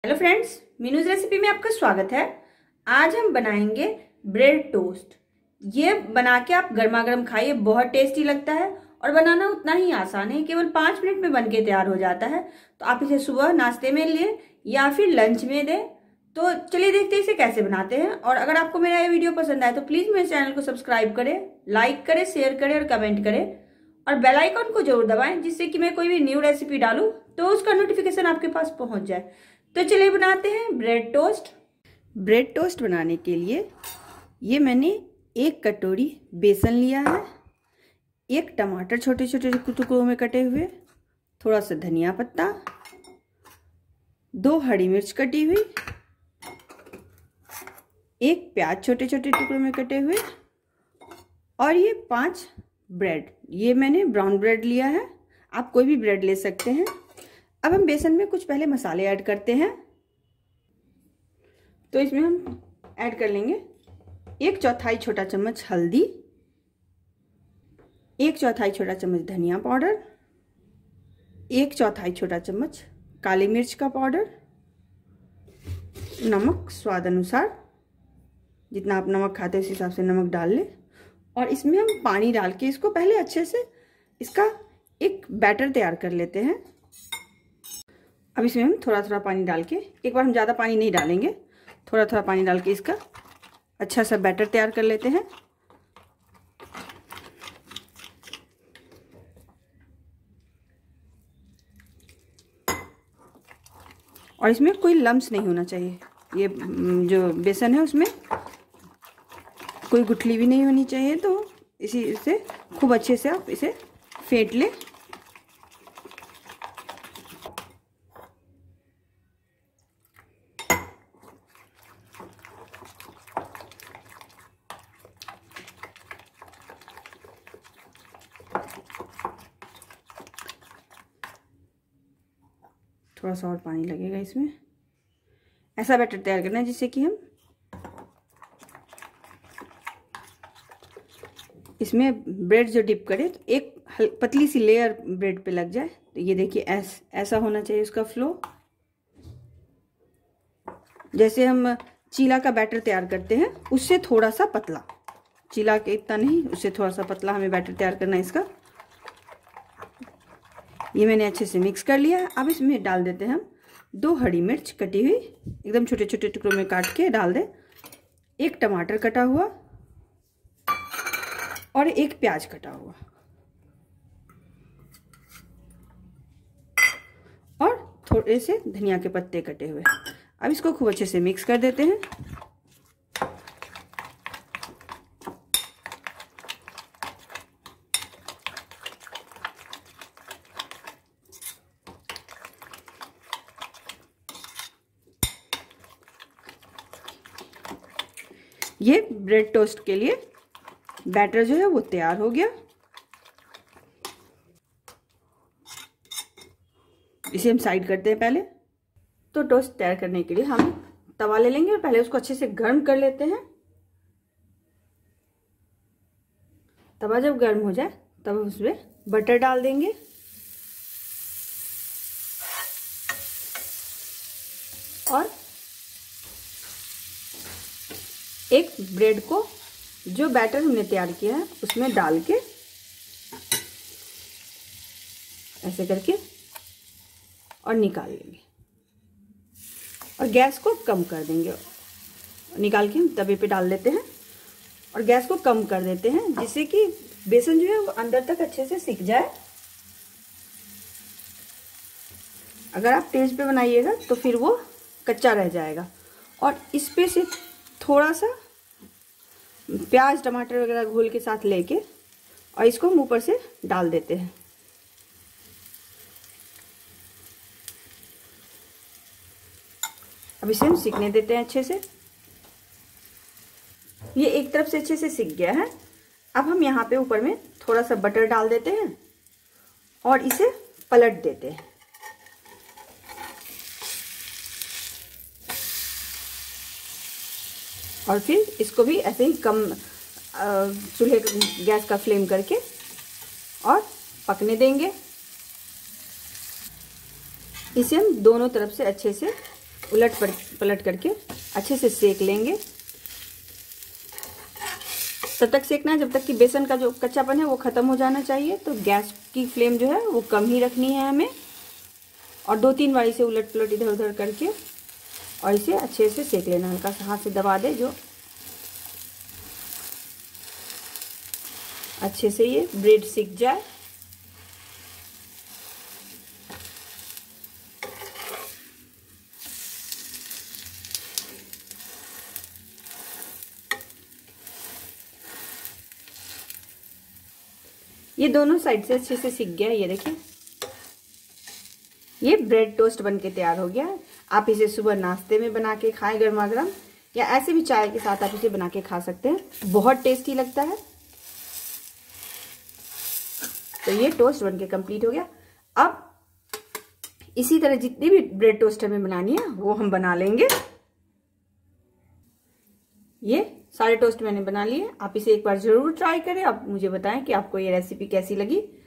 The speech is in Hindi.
हेलो फ्रेंड्स, मीनूज रेसिपी में आपका स्वागत है। आज हम बनाएंगे ब्रेड टोस्ट। ये बना के आप गर्मा गर्म खाइए, बहुत टेस्टी लगता है और बनाना उतना ही आसान है, केवल 5 मिनट में बनके तैयार हो जाता है। तो आप इसे सुबह नाश्ते में लें या फिर लंच में दें। तो चलिए देखते हैं इसे कैसे बनाते हैं। और अगर आपको मेरा ये वीडियो पसंद आए तो प्लीज मेरे चैनल को सब्सक्राइब करें, लाइक करें, शेयर करें और कमेंट करें और बेल आइकन को जरूर दबाएं, जिससे कि मैं कोई भी न्यू रेसिपी डालूं तो उसका नोटिफिकेशन आपके पास पहुंच जाए। तो चलिए बनाते हैं ब्रेड टोस्ट। ब्रेड टोस्ट बनाने के लिए ये मैंने 1 कटोरी बेसन लिया है, 1 टमाटर छोटे छोटे टुकड़ों में कटे हुए, थोड़ा सा धनिया पत्ता, 2 हरी मिर्च कटी हुई, 1 प्याज छोटे छोटे टुकड़ों में कटे हुए और ये 5 ब्रेड। ये मैंने ब्राउन ब्रेड लिया है, आप कोई भी ब्रेड ले सकते हैं। अब हम बेसन में कुछ पहले मसाले ऐड करते हैं। तो इसमें हम ऐड कर लेंगे 1/4 छोटा चम्मच हल्दी, 1/4 छोटा चम्मच धनिया पाउडर, 1/4 छोटा चम्मच काली मिर्च का पाउडर, नमक स्वाद अनुसार, जितना आप नमक खाते हैं उस हिसाब से नमक डाल लें। और इसमें हम पानी डाल के इसको पहले अच्छे से इसका एक बैटर तैयार कर लेते हैं। अब इसमें हम थोड़ा थोड़ा पानी डाल के, एक बार हम ज़्यादा पानी नहीं डालेंगे, थोड़ा थोड़ा पानी डाल के इसका अच्छा सा बैटर तैयार कर लेते हैं। और इसमें कोई लम्स नहीं होना चाहिए। ये जो बेसन है उसमें कोई गुठली भी नहीं होनी चाहिए। तो इसी से खूब अच्छे से आप इसे फेंट लें। थोड़ा सा और पानी लगेगा इसमें। ऐसा बैटर तैयार करना है जिससे कि हम इसमें ब्रेड जो डिप करें तो एक पतली सी लेयर ब्रेड पे लग जाए। तो ये देखिए ऐसा होना चाहिए उसका फ्लो। जैसे हम चीला का बैटर तैयार करते हैं उससे थोड़ा सा पतला, चीला के इतना नहीं, उससे थोड़ा सा पतला हमें बैटर तैयार करना है इसका। ये मैंने अच्छे से मिक्स कर लिया है। अब इसमें डाल देते हैं हम 2 हरी मिर्च कटी हुई, एकदम छोटे छोटे टुकड़ों में काट के डाल दें, 1 टमाटर कटा हुआ और 1 प्याज कटा हुआ और थोड़े से धनिया के पत्ते कटे हुए। अब इसको खूब अच्छे से मिक्स कर देते हैं। ये ब्रेड टोस्ट के लिए बैटर जो है वो तैयार हो गया। इसे हम साइड करते हैं पहले। तो टोस्ट तैयार करने के लिए हम तवा ले लेंगे और पहले उसको अच्छे से गर्म कर लेते हैं। तवा जब गर्म हो जाए तब उसमें बटर डाल देंगे और एक ब्रेड को जो बैटर हमने तैयार किया है उसमें डाल के ऐसे करके और निकाल लेंगे और गैस को कम कर देंगे। निकाल के हम तवे पे डाल देते हैं और गैस को कम कर देते हैं, जिससे कि बेसन जो है वो अंदर तक अच्छे से सिक जाए। अगर आप तेज पे बनाइएगा तो फिर वो कच्चा रह जाएगा। और इस पे से थोड़ा सा प्याज टमाटर वगैरह घोल के साथ लेके और इसको हम ऊपर से डाल देते हैं। अब इसे हम सिकने देते हैं अच्छे से। ये एक तरफ से अच्छे से सिक गया है। अब हम यहाँ पे ऊपर में थोड़ा सा बटर डाल देते हैं और इसे पलट देते हैं। और फिर इसको भी ऐसे ही कम चूल्हे गैस का फ्लेम करके और पकने देंगे। इसे हम दोनों तरफ से अच्छे से उलट पलट करके अच्छे से सेक लेंगे। तब तक सेकना है जब तक कि बेसन का जो कच्चापन है वो खत्म हो जाना चाहिए। तो गैस की फ्लेम जो है वो कम ही रखनी है हमें, और 2-3 बार इसे उलट पलट इधर उधर करके और इसे अच्छे से सेक लेना। हल्का सा हाथ से दबा दे जो अच्छे से ये ब्रेड सिक जाए। ये दोनों साइड से अच्छे से सिक गया। ये देखिए, ये ब्रेड टोस्ट बनके तैयार हो गया है। आप इसे सुबह नाश्ते में बना के खाएं गर्मा गर्म, या ऐसे भी चाय के साथ आप इसे बना के खा सकते हैं, बहुत टेस्टी लगता है। तो ये टोस्ट बनके कंप्लीट हो गया। अब इसी तरह जितनी भी ब्रेड टोस्ट हमें बनानी है वो हम बना लेंगे। ये सारे टोस्ट मैंने बना लिए। आप इसे एक बार जरूर ट्राई करें। आप मुझे बताएं कि आपको ये रेसिपी कैसी लगी।